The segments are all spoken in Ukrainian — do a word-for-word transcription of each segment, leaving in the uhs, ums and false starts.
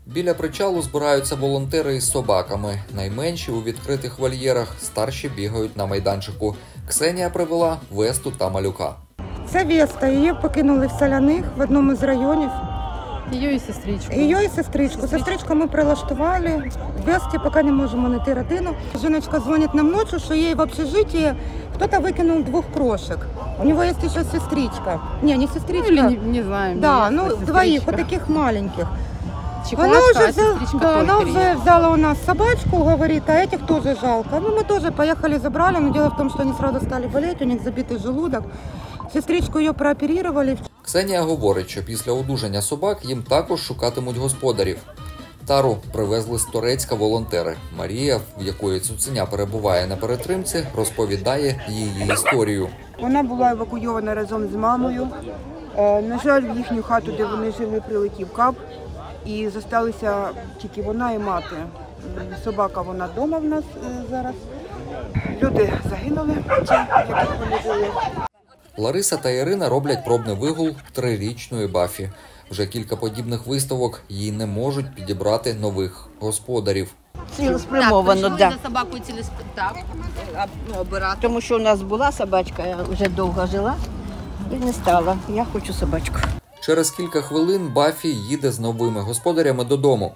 Біля причалу збираються волонтери із собаками. Найменші у відкритих вольєрах, старші бігають на майданчику. Ксенія привела Весту та малюка. Це Веста, її покинули в Соляних в одному з районів. Її і сестричку. Її і сестричку. Сестричку ми прилаштували. Весті поки не можемо знайти родину. Жіночка дзвонить нам ночі, що їй в общежитті хтось викинув двох крошек. У нього є ще сестричка. Ні, не сестричка. Ну, не, не знаю. Да, ну двоих, вот таких маленьких. Чекушка, Она уже, а сестричка да, она только уже взяла у нас собачку, говорит, а этих тоже жалко. Ну, мы тоже поехали, забрали, но дело в том, что они сразу стали болеть, у них забитый желудок. Сестричку ее прооперировали. Ксенія говорить, що після одужання собак їм також шукатимуть господарів. Тару привезли з Торецька волонтери. Марія, в якої цуценя перебуває на перетримці, розповідає її історію. Вона була евакуйована разом з мамою. На жаль, в їхню хату, де вони жили, прилетів кап. І залишилися тільки вона і мати. Собака, вона вдома в нас зараз. Люди загинули, яких вони жили. Лариса та Ірина роблять пробний вигул трирічної Бафі. Вже кілька подібних виставок їй не можуть підібрати нових господарів. Цілеспрямовано, так. Да. За собакою так, обирати. Тому що у нас була собачка, я вже довго жила і не стала. Я хочу собачку. Через кілька хвилин Бафі їде з новими господарями додому.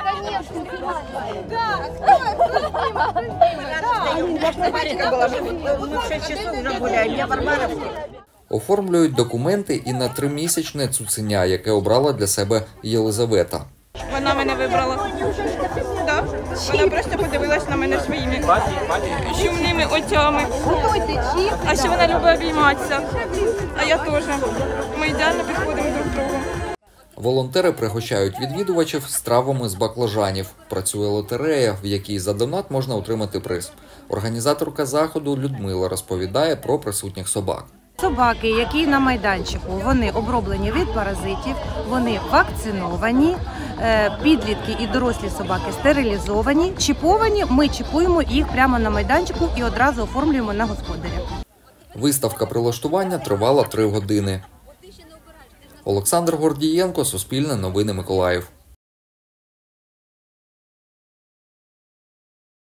Оформлюють документи і на тримісячне цуценя, яке обрала для себе Єлизавета. Вона мене вибрала. Да. Вона просто подивилась на мене своїми чумними очами. А ще вона любить обійматися. А я теж. Ми ідеально підходимо друг до друга. Волонтери пригощають відвідувачів стравами з баклажанів. Працює лотерея, в якій за донат можна отримати приз. Організаторка заходу Людмила розповідає про присутніх собак. Собаки, які на майданчику, вони оброблені від паразитів, вони вакциновані, підлітки і дорослі собаки стерилізовані, чіповані, ми чіпуємо їх прямо на майданчику і одразу оформлюємо на господаря. Виставка прилаштування тривала три години. Олександр Гордієнко, Суспільне новини Миколаїв.